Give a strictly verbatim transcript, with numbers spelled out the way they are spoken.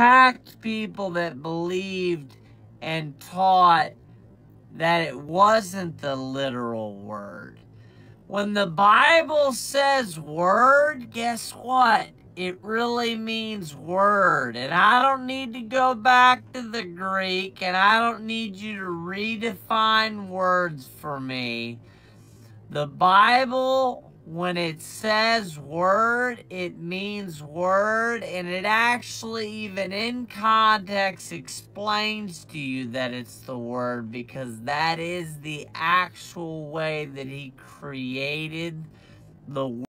attacked people that believed and taught that it wasn't the literal word. When the Bible says word, guess what? It really means word. And I don't need to go back to the Greek, and I don't need you to redefine words for me. The Bible, when it says word, it means word, and it actually, even in context, explains to you that it's the word, because that is the actual way that he created the word.